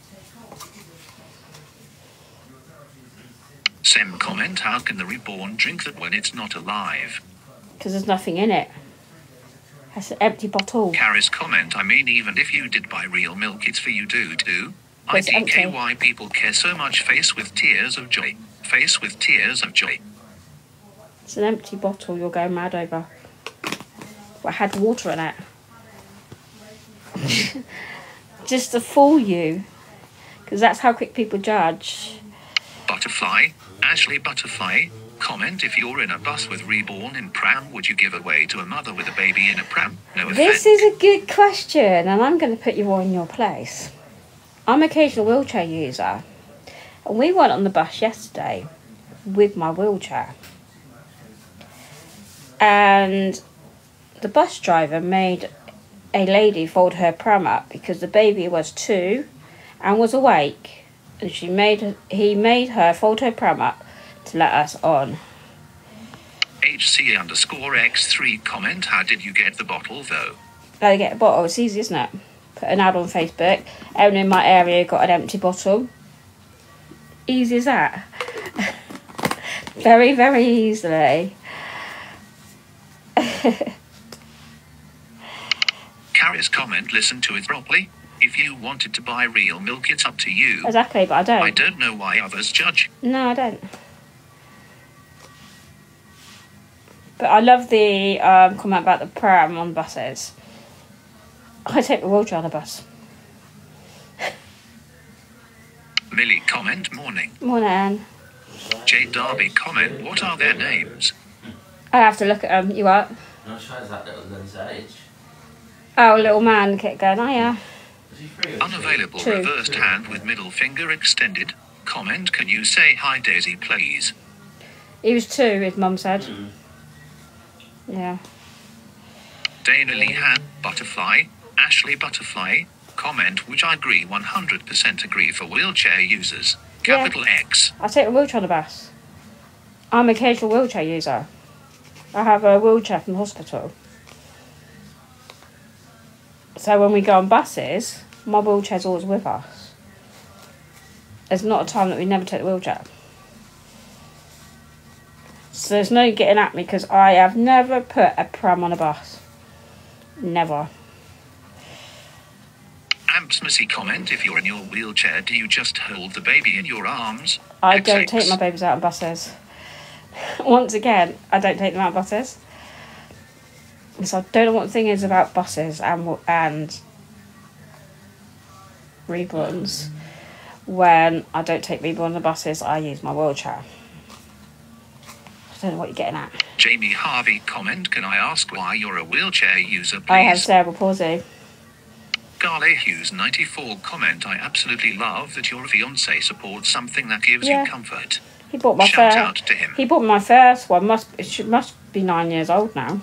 Sem comment, how can the reborn drink that when it's not alive? Because there's nothing in it. That's an empty bottle. Carrie's comment, I mean even if you did buy real milk, it's for you too. It's empty. Why people care so much. Face with tears of joy. Face with tears of joy. It's an empty bottle you're going mad over. Well, it had water in it. Just to fool you. Because that's how quick people judge. Butterfly, Ashley Butterfly, comment, if you're in a bus with reborn in pram, would you give away to a mother with a baby in a pram? No offense. This is a good question, and I'm going to put you all in your place. I'm an occasional wheelchair user, and we went on the bus yesterday with my wheelchair. And the bus driver made a lady fold her pram up because the baby was 2 and was awake, and he made her fold her pram up to let us on. HC_X3 comment, how did you get the bottle though? Gotta get a bottle, it's easy, isn't it? put an ad on Facebook. Everyone in my area got an empty bottle. Easy as that. Very, very easily. Carrie's comment, listen to it properly. If you wanted to buy real milk, it's up to you. Exactly, but I don't. I don't know why others judge. No, I don't. But I love the comment about the pram on buses. I take the wheelchair on a bus. Millie comment, morning. Morning. J Darby comment, what are their names? I have to look at them. You up? No, tries that little Lynn's age. Oh, little man kept going, oh yeah. Is he 3 or 2? Unavailable, Two. reversed hand with middle finger extended. Comment, can you say hi Daisy please? He was 2, his mum said. Mm. Yeah. Dana Lee hand, butterfly. Ashley butterfly. Comment, which I agree 100% agree for wheelchair users. Capital X. I take a wheelchair on the bus. I'm a occasional wheelchair user. I have a wheelchair from the hospital. So when we go on buses, my wheelchair's always with us. There's not a time that we never take the wheelchair. So there's no getting at me because I have never put a pram on a bus. Never. Amps Missy comment, if you're in your wheelchair, do you just hold the baby in your arms? I don't XX. take my babies out on buses. Once again, I don't take them out on buses. So I don't know what the thing is about buses and reborns. When I don't take reborn on the buses, I use my wheelchair. I don't know what you're getting at. Jamie Harvey comment, can I ask why you're a wheelchair user I have please? cerebral palsy. Garley Hughes 94 comment, I absolutely love that your fiancé supports something that gives Yeah. you comfort. He bought my Shout first. out to him. He bought my first one. Must be 9 years old now.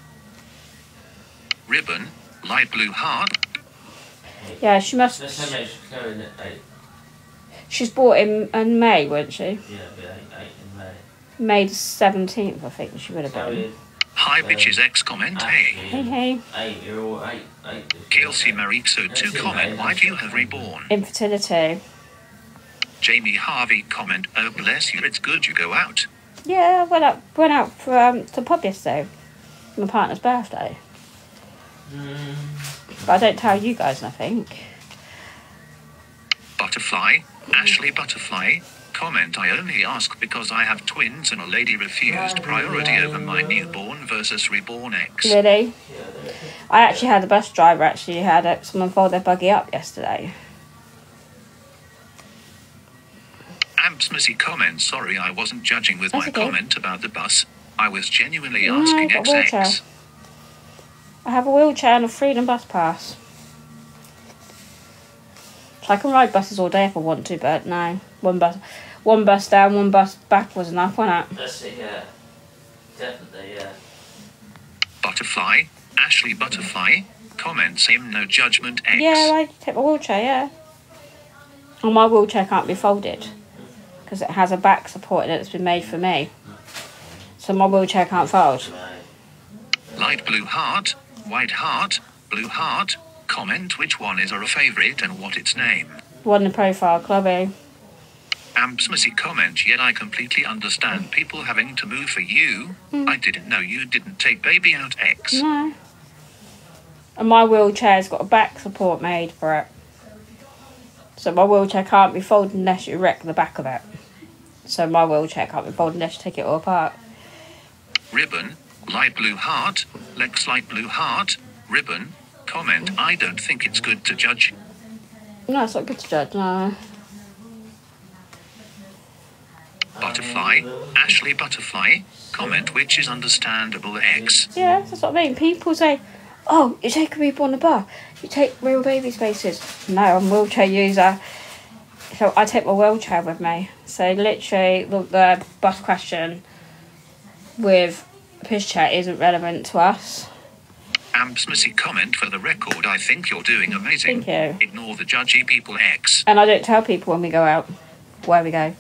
Ribbon, light blue heart. Yeah, she must. Let's say maybe she's going at 8. She's bought him in May, wasn't she? Yeah, it'll be 8 in May. May the 17th, I think she would have So been. is Hi bitches X comment, hey. Hey, hey. 8, you're all 8. Kelsey Mariso 2 comment, why do you have reborn? Infertility. Jamie Harvey comment, oh bless you, it's good you go out. Yeah, I went out for to the pub yesterday. For my partner's birthday. But I don't tell you guys nothing. Butterfly, Ashley Butterfly, comment, I only ask because I have twins and a lady refused priority over my newborn versus reborn X. Really? I actually had a bus driver had someone fold their buggy up yesterday. Amps Missy comment, sorry I wasn't judging with That's my okay. comment about the bus. I was genuinely No, asking I've got a wheelchair. XX. I have a wheelchair and a Freedom bus pass. So I can ride buses all day if I want to, but no. One bus down, one bus back was enough, wasn't it? That's it, yeah. Definitely, yeah. Butterfly, Ashley Butterfly, comment, same no judgment X. Yeah, I take my wheelchair, yeah. And my wheelchair can't be folded because it has a back support in it that's been made for me. So my wheelchair can't fold. Light blue heart, white heart, blue heart, comment which one is our favourite and what its name. One in the profile, clubby. Amps Missy comment, yet I completely understand people having to move for you. I didn't know you didn't take baby out X. No. And my wheelchair's got a back support made for it. So my wheelchair can't be folded unless you wreck the back of it. So my wheelchair can't be folded unless you take it all apart. Ribbon, light blue heart, Lex light blue heart, ribbon, comment, I don't think it's good to judge. No, it's not good to judge, no. Butterfly, Ashley Butterfly, comment which is understandable X. Yeah, that's what I mean. People say, oh, you take a reborn on the bar. You take real baby spaces. No, I'm a wheelchair user. So I take my wheelchair with me. So literally, the bus question with his chair isn't relevant to us. Amps Missy comment, for the record, I think you're doing amazing. Thank you. Ignore the judgy people X. And I don't tell people when we go out where we go.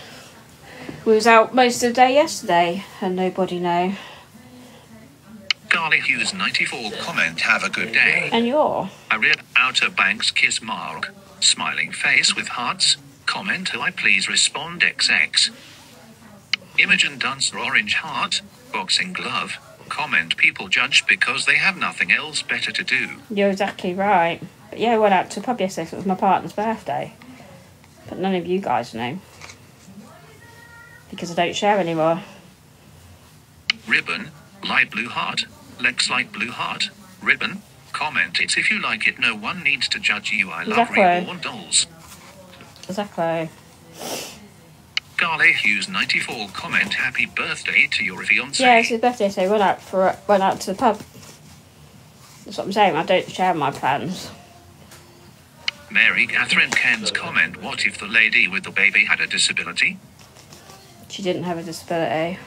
We was out most of the day yesterday and nobody knew. Garly Hughes 94 comment, have a good day. And you're? I read Outer Banks kiss mark. Smiling face with hearts. Comment, who I please respond XX. Imogen Dunster orange heart. Boxing glove. Comment, people judge because they have nothing else better to do. You're exactly right. But yeah, I went out to the pub yesterday 'cause it was my partner's birthday. But none of you guys know. Because I don't share anymore. Ribbon. Light blue heart. Lex light blue heart. Ribbon. Comment, it's if you like it, no one needs to judge you. I love Exactly. reborn dolls. Exactly. Garley Hughes 94 comment, happy birthday to your fiancé. Yeah, it's his birthday, so went out to the pub. That's what I'm saying. I don't share my plans. Mary Catherine Ken's comment, what if the lady with the baby had a disability? She didn't have a disability.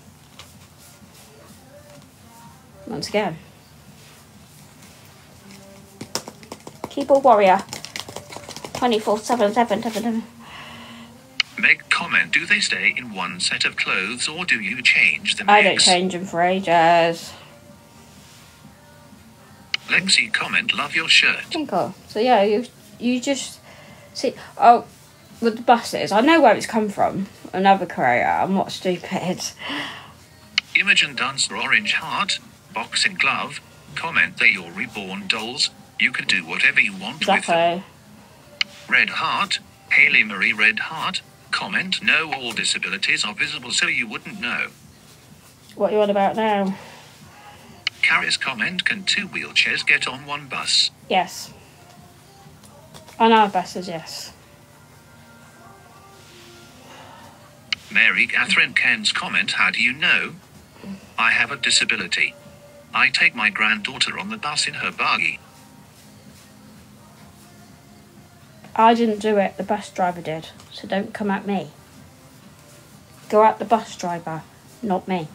Once again. Keyboard warrior. 24/7. Meg comment, do they stay in one set of clothes or do you change them? I don't change them for ages. Lexi comment, love your shirt. Tinkle. So yeah, you just see. Oh, with the buses, I know where it's come from. Another courier. I'm not stupid. Imogen Dunster orange heart. Boxing glove. Comment, they're your reborn dolls. You can do whatever you want with them. Exactly. Red heart. Haley Marie red heart. Comment, no, all disabilities are visible so you wouldn't know. What are you on about now? Carrie's comment, can two wheelchairs get on one bus? Yes. On our buses, yes. Mary Catherine Ken's comment, how do you know? I have a disability. I take my granddaughter on the bus in her buggy. I didn't do it, the bus driver did. So don't come at me. Go at the bus driver, not me.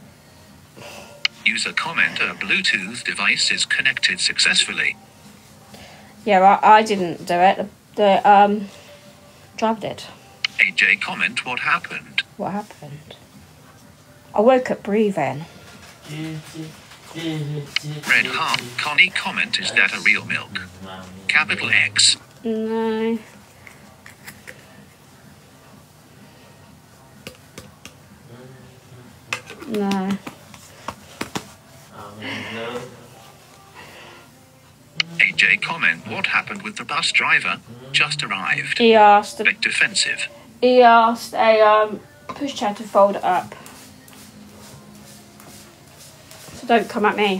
User comment, a Bluetooth device is connected successfully. Yeah, I didn't do it. The driver did. AJ comment, what happened? What happened? I woke up breathing. Red heart, Connie comment, is that a real milk? Capital X. No. No. AJ comment, what happened with the bus driver? Just arrived. He asked Bit defensive. a pushchair to fold it up. So don't come at me.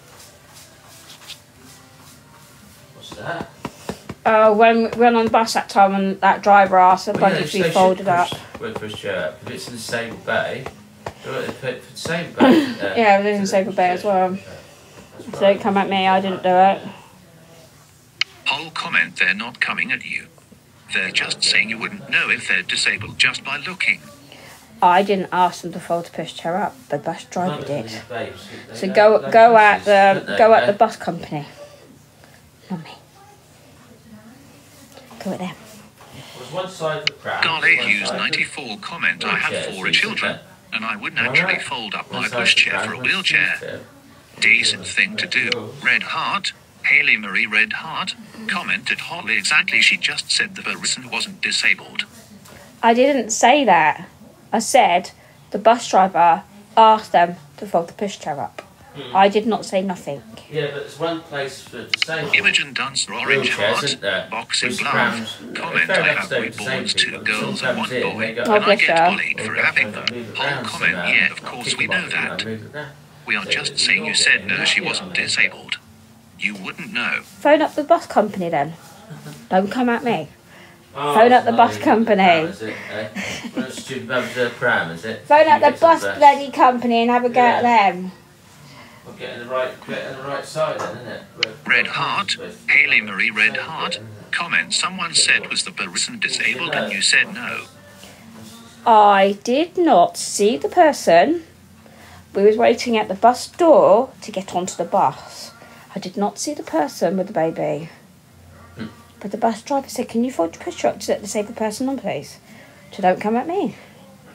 What's that? When we went on the bus that time and that driver asked the buggy to be folded up. With pushchair up. If it's in the disabled bay, do it for the disabled bay. Yeah, it was in disabled bay as well. So don't come at me, I didn't do it. Whole comment, they're not coming at you. They're just saying you wouldn't know if they're disabled just by looking. I didn't ask them to fold the pushchair up, the bus driver did. So go at the bus company. Not me. Go at them. Garley Hughes 94 comment, I have 4 children, and I would naturally fold up my pushchair for a wheelchair. Decent thing to do. Red heart. Haley Marie red heart. Commented Holly, exactly, she just said the person wasn't disabled. I didn't say that. I said the bus driver asked them to fold the pushchair up. I did not say nothing. Yeah, but there's one place for disabled. Imogen Dunster orange heart. Boxing glove. Comment, I have reborns, 2 girls and 1 boy. And I get bullied for having them. Whole comment, yeah, of course we know that. We are just saying you said no, she wasn't disabled. You wouldn't know. Phone up the bus company then. Don't come at me. Phone up the bus company. Phone up the bus bloody company and have a go at them. We're getting the right side then, isn't it? Red heart. Haley Marie red heart. Comment, someone said was the person disabled and you said no. I did not see the person. We was waiting at the bus door to get onto the bus. I did not see the person with the baby. But the bus driver said, can you fold your push up to let the disabled person on, please? So don't come at me.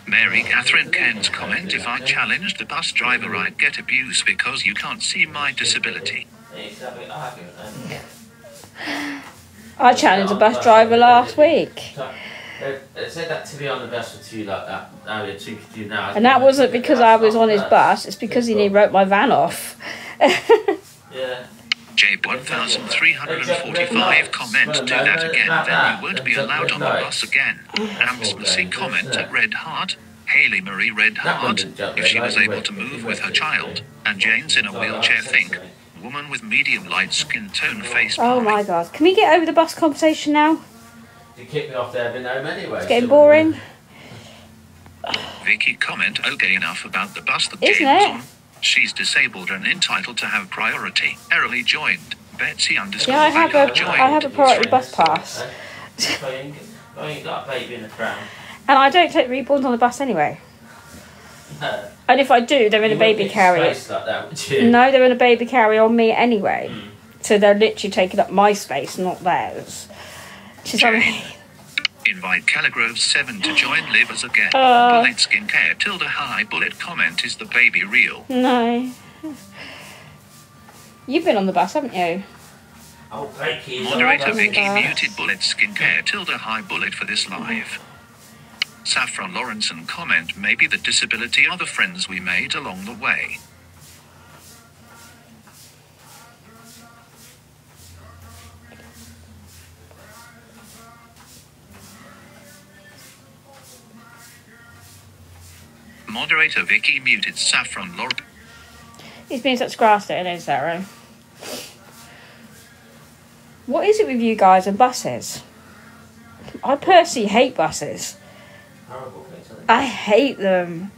Mary Catherine Ken's comment: if I challenged the bus driver, I'd get abuse because you can't see my disability. I challenged a bus driver last week. They said that to be on the bus for two like that. Now they're too confused now. And that wasn't because I was on his bus, it's because he wrote my van off. Yeah. J1345 comment: do that again, then you won't be allowed on the bus again. Amsmacy comment at Red Heart: Haley Marie Red Heart, if she was able to move with her child, and Jane's in a wheelchair, think. Woman with medium light skin tone face. Oh my god. Can we get over the bus conversation now? You kicked me off there, but home anyway. It's getting boring. Vicky comment: okay, enough about the bus that Isn't Jane was it? on. She's disabled and entitled to have priority. Early joined. Betsy underscore Yeah, I have Villa a joined. priority bus pass. You ain't got a baby in the pram. And I don't take reborns on the bus anyway. And if I do, they're in a baby carrier. Like that, would you? No, they're in a baby carrier on me anyway. So they're literally taking up my space, not theirs. She's on me. Invite Caligrove 7 to join. Live as again. Bullet skincare tilde high bullet comment: is the baby real? No. You've been on the bus, haven't you? Oh, Becky. Moderator Oh, Vicky that's- muted bullet skincare tilde high bullet for this live. Saffron Lawrenson comment: maybe the disability are the friends we made along the way. Moderator Vicky muted Saffron Lawrenson. He's been such grass there, isn't Sarah? What is it with you guys and buses? I personally hate buses. Horrible place, isn't it? I hate them.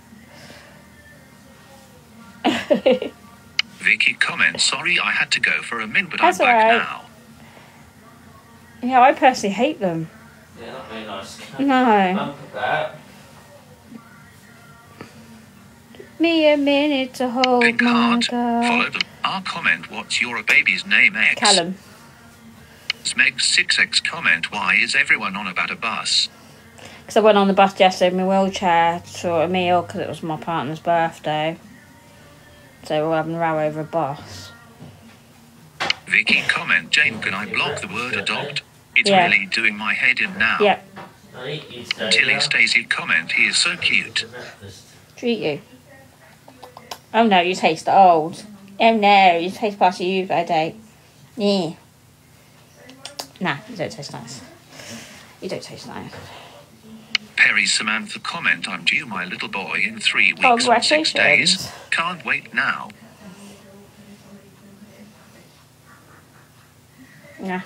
Vicky comment: sorry I had to go for a minute, but That's I'm back alright. now. Yeah, I personally hate them. Yeah, not very nice. No. Bump about. Me a minute to hold Pink my heart. girl. Follow the our comment: what's your baby's name? X. Callum. Smeg6x comment: why is everyone on about a bus? Because I went on the bus yesterday in my wheelchair to a meal because it was my partner's birthday. So we're having a row over a bus. Vicky comment: Jane, can I block the word adopt? It's Yeah. really doing my head in now. Yep, I eat you today. Tilly Stacey comment: he is so cute. treat you. Oh no, you taste old. Oh no, you taste past your use-by date. Yeah. Nah, you don't taste nice. You don't taste nice. Perry Samantha comment: I'm due my little boy in 3 weeks and 6 days. Congratulations. Can't wait now. Nah.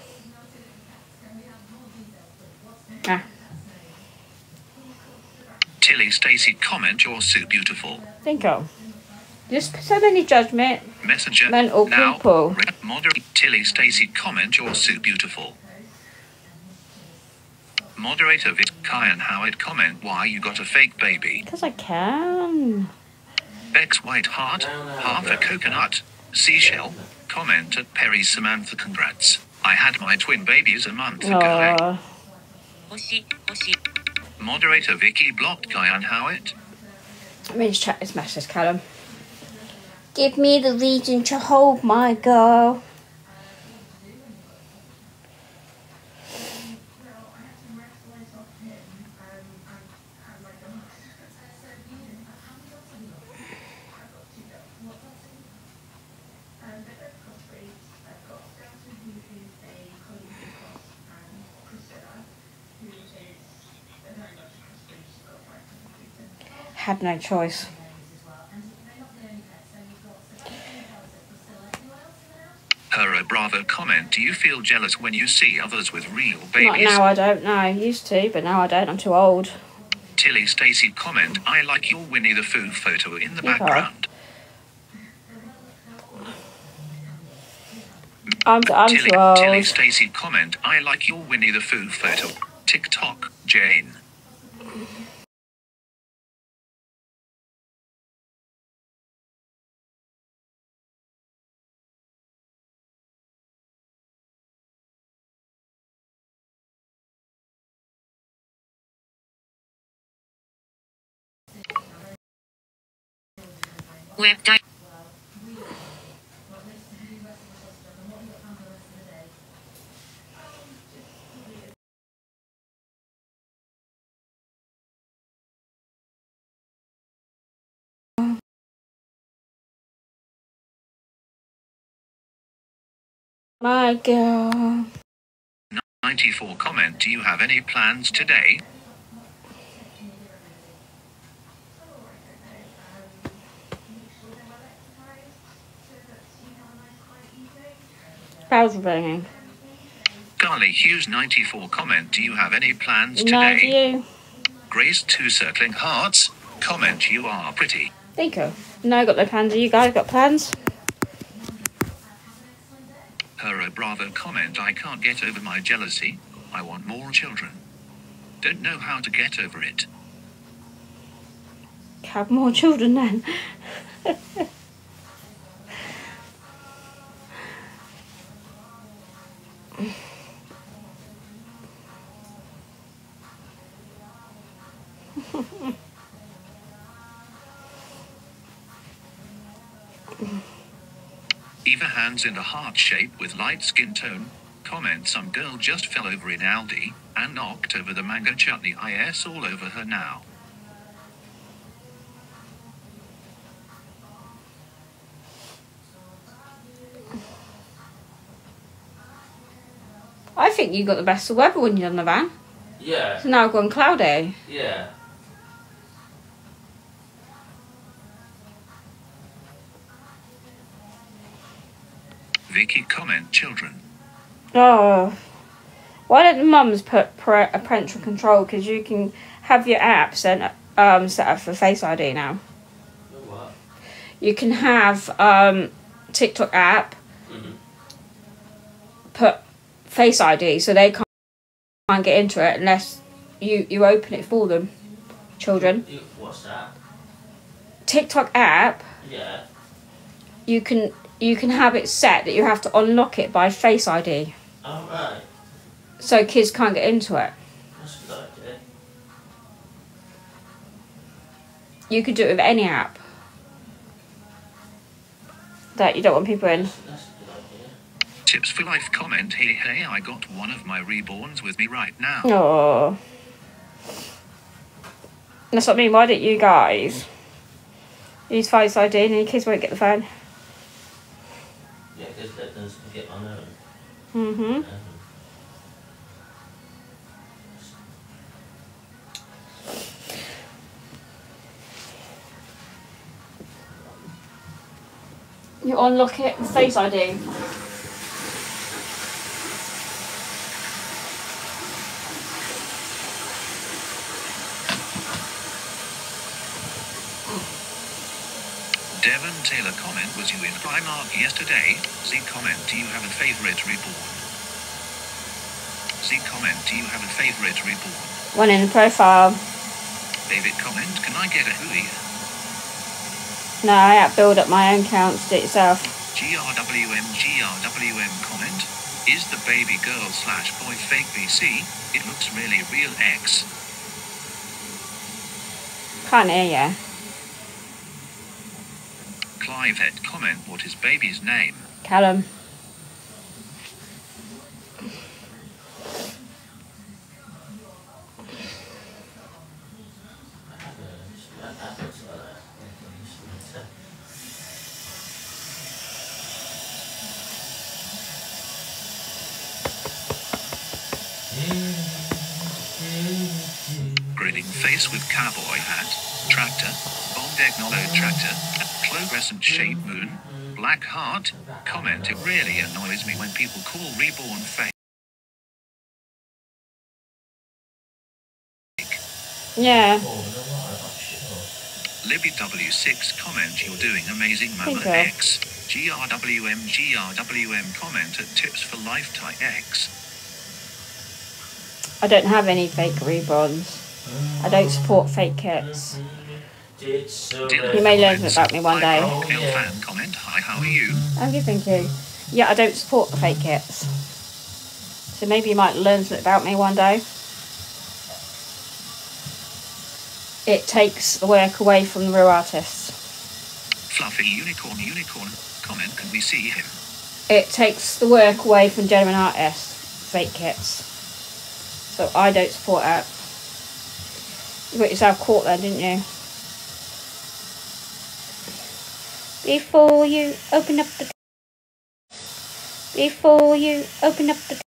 Nah. Tilly Stacey comment: you're so beautiful. Think of. Just so many judgment. Messenger Mental now. people. Moderate Tilly Stacey comment: you're so beautiful. Moderator Vit Kyan Howard comment: why you got a fake baby? Because I can. Bex White Heart, half a coconut, seashell, comment at Perry Samantha: congrats. I had my twin babies a month ago. Aww. 星星 Moderator Vicky blocked Kyan Howard. Let me just check this message, Callum. Give me the region to hold my girl. Had no choice. Her Bravo comment: do you feel jealous when you see others with real Not babies? now, I don't. No, I used to, but now I don't. I'm too old. Tilly Stacey comment: I like your Winnie the Pooh photo in the Okay. background. I'm Tilly too old. Stacey comment: I like your Winnie the Pooh photo. TikTok, Jane. Web di- My girl. 94 comment. Do you have any plans today? Bells are ringing. Garly Hughes 94 comment. Do you have any plans No, today? you. Grace 2 circling hearts. Comment. You are pretty. Thank you. No, I got no plans. Have you guys got plans? Hero Bravo comment. I can't get over my jealousy. I want more children. Don't know how to get over it. Have more children then. Eva hands in a heart shape with light skin tone. Comment. Some girl just fell over in Aldi and knocked over the mango chutney. Is all over her now. I think you got the best of weather when you're on the van. Yeah. It's now gone cloudy. Yeah. Vicky comment. Children. Oh. Why don't the mums put parental control? Because you can have your app set up for Face ID now. What? You can have TikTok app put Face ID so they can't get into it unless you open it for them. Children. What's that? TikTok app, Yeah. you can have it set that you have to unlock it by Face ID. All right. So kids can't get into it. That's a good idea. You could do it with any app that you don't want people in. That's a good idea. Tips for life comment. Hey, I got one of my reborns with me right now. Oh. That's what I mean. Why don't you guys use Face ID and your kids won't get the phone? Yeah, because let them get on their own. Mm-hmm. You unlock it with Face ID. Devon Taylor comment. Was you in Primark yesterday? Z comment. Do you have a favorite reborn? Z comment. Do you have a favorite reborn? One in the profile. David comment. Can I get a hooey? No, I have to build up my own accounts. Do it yourself. GRWM comment. Is the baby girl / boy fake BC? It looks really real X. Can't hear you. Clive Head comment. What is baby's name? Callum. Grinning face with cowboy hat. Tractor. Bondegnolod tractor. Clogrescent shaped moon. Black heart. Comment. It really annoys me when people call reborn fake. Yeah. Libby W6 comment. You're doing amazing, Mama Thank you. X. GRWM comment at Tips for Lifetime X. I don't have any fake reborns. I don't support fake kits. You may learn something about me one day. Hill fan comment. Hi, how are you? Okay, thank you. Yeah, I don't support the fake kits. So maybe you might learn something about me one day. It takes the work away from the real artists. Fluffy unicorn unicorn. Comment, can we see him? It takes the work away from genuine artists, fake kits. So I don't support it. You got yourself caught there, didn't you? Before you open up the